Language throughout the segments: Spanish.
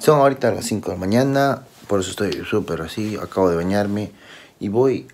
Son ahorita las 5 de la mañana, por eso estoy súper así, acabo de bañarme y voy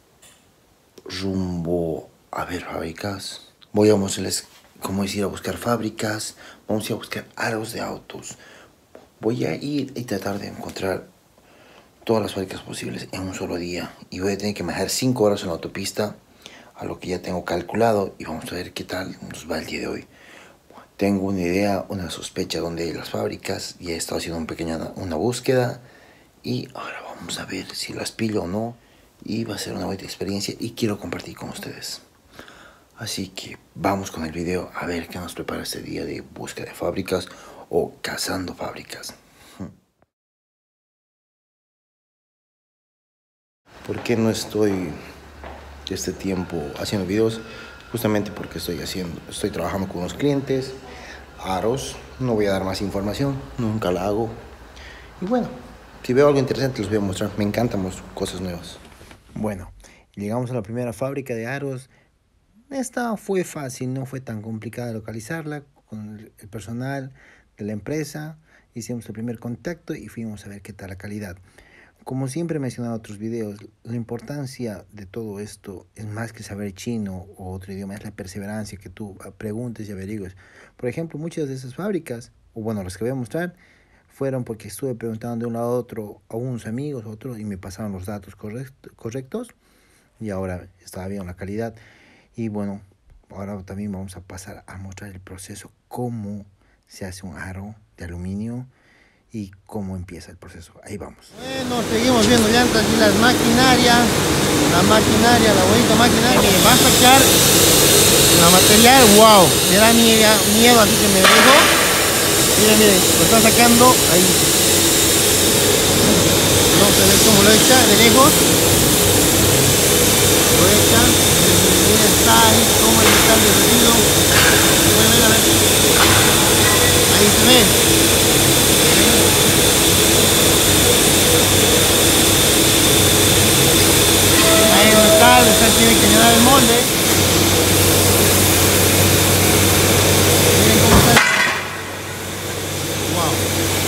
rumbo a ver fábricas. Voy a mostrarles cómo es ir a buscar fábricas, vamos a ir a buscar aros de autos. Voy a ir y tratar de encontrar todas las fábricas posibles en un solo día. Y voy a tener que manejar 5 horas en la autopista, a lo que ya tengo calculado. Y vamos a ver qué tal nos va el día de hoy. Tengo una idea, una sospecha donde hay las fábricas. Ya he estado haciendo una búsqueda. Y ahora vamos a ver si las pillo o no. Y va a ser una buena experiencia y quiero compartir con ustedes. Así que vamos con el video a ver qué nos prepara este día de búsqueda de fábricas o cazando fábricas. ¿Por qué no estoy este tiempo haciendo videos? Justamente porque estoy trabajando con unos clientes, aros. No voy a dar más información, nunca la hago. Y bueno, si veo algo interesante les voy a mostrar. Me encantan cosas nuevas. Bueno, llegamos a la primera fábrica de aros. Esta fue fácil, no fue tan complicada localizarla. Con el personal de la empresa hicimos el primer contacto y fuimos a ver qué tal la calidad. Como siempre he mencionado en otros videos, la importancia de todo esto es más que saber chino o otro idioma, es la perseverancia, que tú preguntes y averigües. Por ejemplo, muchas de esas fábricas, o bueno, las que voy a mostrar, fueron porque estuve preguntando de un lado a otro, a unos amigos, a otros, y me pasaron los datos correctos, y ahora estaba bien la calidad. Y bueno, ahora también vamos a pasar a mostrar el proceso, cómo se hace un aro de aluminio y cómo empieza el proceso. Ahí vamos. Bueno, seguimos viendo llantas y la maquinaria, la bonita maquinaria que va a sacar la material. Wow, me da miedo, así que me dejo. Miren, lo está sacando ahí. Vamos a ver cómo lo echa de lejos. Lo echa. Miren, está ahí como el metal derretido. Pueden ver, a ver. Ahí se ve. Ahí donde está, tiene que llenar el molde. Miren cómo está. Wow.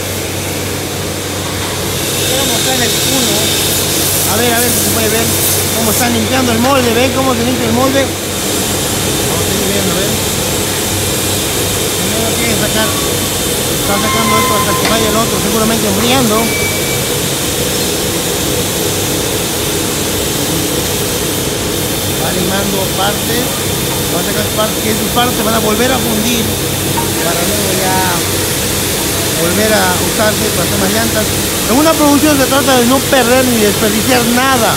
Quiero mostrarles uno. A ver si se puede ver cómo están limpiando el molde. ¿Ven cómo se limpia el molde? Vamos a seguir viendo, ¿ven? Primero tiene que sacar. Está sacando esto hasta que vaya el otro, seguramente enfriando. Va limando partes, va a sacar partes, que esas partes van a volver a fundir para luego ya volver a usarse para hacer más llantas. En una producción se trata de no perder ni desperdiciar nada.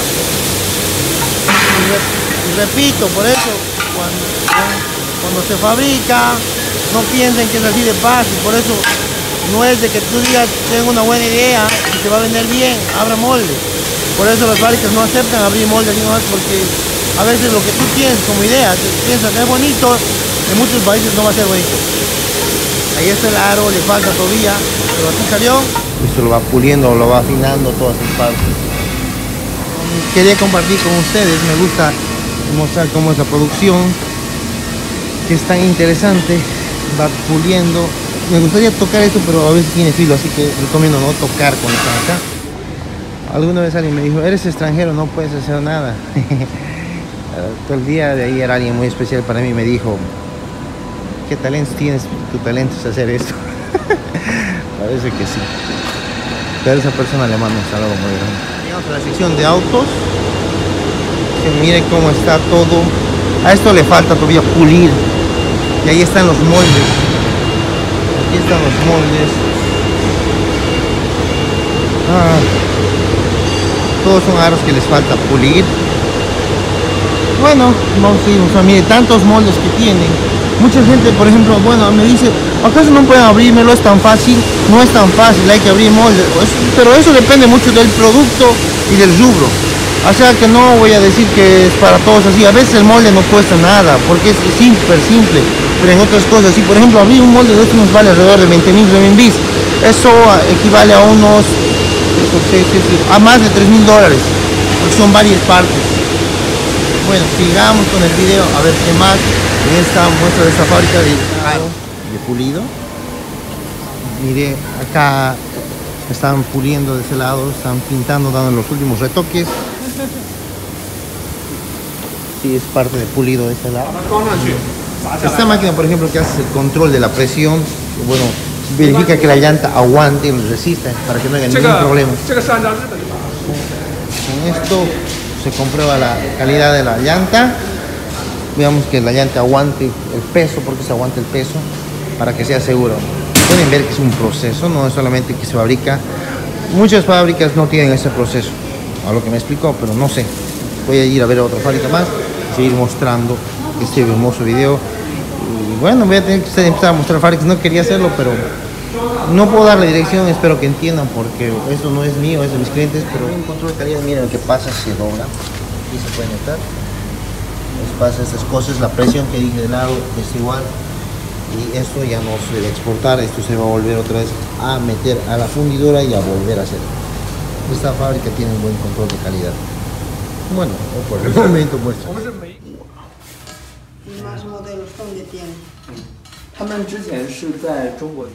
Y repito, por eso cuando se fabrica, no piensen que es así de fácil. Por eso no es de que tú digas tengo una buena idea y te va a vender bien, abra molde. Por eso las fábricas no aceptan abrir molde aquí nomás, porque a veces lo que tú tienes como idea, piensas que es bonito, en muchos países no va a ser bonito. Ahí está el aro, le falta todavía, pero así salió. Esto lo va puliendo, lo va afinando todas sus partes. Quería compartir con ustedes, me gusta mostrar cómo es la producción, que es tan interesante, va puliendo. Me gustaría tocar esto, pero a veces tiene filo, así que recomiendo no tocar cuando están acá. Alguna vez alguien me dijo, eres extranjero, no puedes hacer nada. Todo el día de ahí era alguien muy especial para mí, me dijo, ¿qué talentos tienes? Tu talento es hacer esto. Parece que sí. Pero esa persona le mando un saludo muy grande. Llegamos a la sección de autos. Miren cómo está todo. A esto le falta todavía pulir. Y ahí están los moldes. Aquí están los moldes. Todos son aros que les falta pulir. Bueno, vamos a ir, o sea, mire, tantos moldes que tienen. Mucha gente, por ejemplo, bueno, me dice, ¿acaso no pueden abrirmelo? ¿Es tan fácil? No es tan fácil, hay que abrir moldes. Pero eso depende mucho del producto y del rubro. O sea que no voy a decir que es para todos así. A veces el molde no cuesta nada, porque es súper simple. Pero en otras cosas, si por ejemplo abrir un molde de esto nos vale alrededor de 20.000 renminbis. Eso equivale a unos, a más de $3.000, porque son varias partes. Bueno, sigamos con el video a ver qué más en esta muestra de esta fábrica de pulido. Mire, acá Están puliendo de ese lado, están pintando, dando los últimos retoques. Sí, es parte de pulido de ese lado. Esta máquina, por ejemplo, que hace el control de la presión, bueno, verifica que la llanta aguante y resista para que no haya ningún problema. Con esto se comprueba la calidad de la llanta. Veamos que la llanta aguante el peso, porque se aguanta el peso para que sea seguro. Pueden ver que es un proceso, no es solamente que se fabrica. Muchas fábricas no tienen ese proceso, a lo que me explicó, pero no sé. Voy a ir a ver otra fábrica más y seguir mostrando este hermoso video. Y bueno, voy a tener que empezar a mostrar fábricas. No quería hacerlo, pero no puedo dar la dirección. Espero que entiendan, porque eso no es mío, es de mis clientes. Pero un control de calidad, miren lo que pasa, se dobla. Aquí se puede notar. Les pasa estas cosas, la presión que dije de lado es igual. Y esto ya no se debe exportar, esto se va a volver otra vez a meter a la fundidora y a volver a hacer. Esta fábrica tiene un buen control de calidad. Bueno, por el momento pues. ¿Y más modelos dónde tienen? 他们之前是在中国。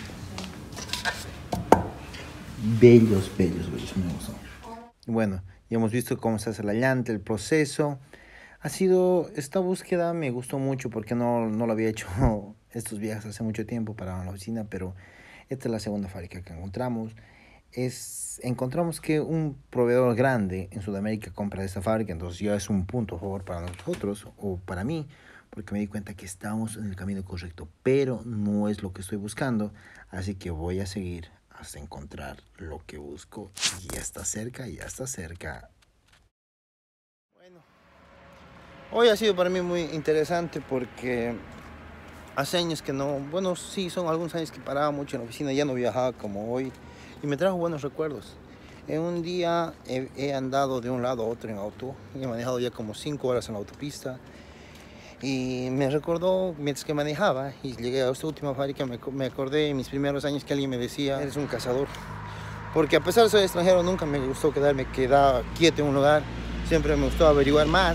Bellos, bellos, bellos, me gustan. Bueno, ya hemos visto cómo se hace la llanta, el proceso. Ha sido, esta búsqueda me gustó mucho porque no lo había hecho estos viajes hace mucho tiempo para la oficina, pero esta es la segunda fábrica que encontramos. Encontramos que un proveedor grande en Sudamérica compra esta fábrica, entonces ya es un punto a favor para nosotros o para mí, porque me di cuenta que estamos en el camino correcto, pero no es lo que estoy buscando, así que voy a seguir hasta encontrar lo que busco. Y ya está cerca, ya está cerca. Bueno, hoy ha sido para mí muy interesante porque hace años que no, bueno, sí, son algunos años que paraba mucho en la oficina, ya no viajaba como hoy y me trajo buenos recuerdos. En un día he andado de un lado a otro en auto, he manejado ya como 5 horas en la autopista. Y me recordó, mientras que manejaba y llegué a esta última fábrica, me acordé en mis primeros años que alguien me decía: eres un cazador. Porque a pesar de ser extranjero, nunca me gustó quedarme quieto en un lugar. Siempre me gustó averiguar más.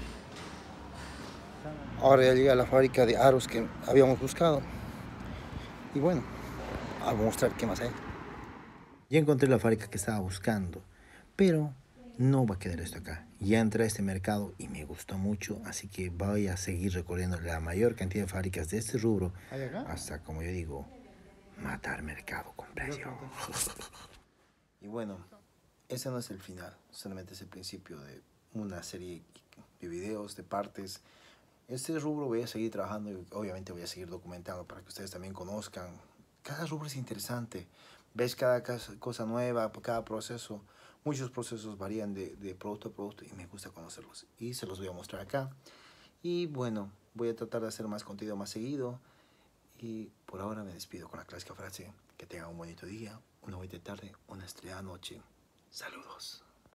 Ahora ya llegué a la fábrica de aros que habíamos buscado. Y bueno, a mostrar qué más hay. Ya encontré la fábrica que estaba buscando, pero no va a quedar esto acá. Ya entré a este mercado y me gustó mucho, así que voy a seguir recorriendo la mayor cantidad de fábricas de este rubro hasta, como yo digo, matar mercado con precio. Y bueno, ese no es el final, solamente es el principio de una serie de videos, de partes. Este rubro voy a seguir trabajando y obviamente voy a seguir documentando para que ustedes también conozcan. Cada rubro es interesante, ves cada cosa nueva, cada proceso. Muchos procesos varían de producto a producto y me gusta conocerlos. Y se los voy a mostrar acá. Y bueno, voy a tratar de hacer más contenido más seguido. Y por ahora me despido con la clásica frase: que tengan un bonito día, una bonita tarde, una estrellada noche. Saludos.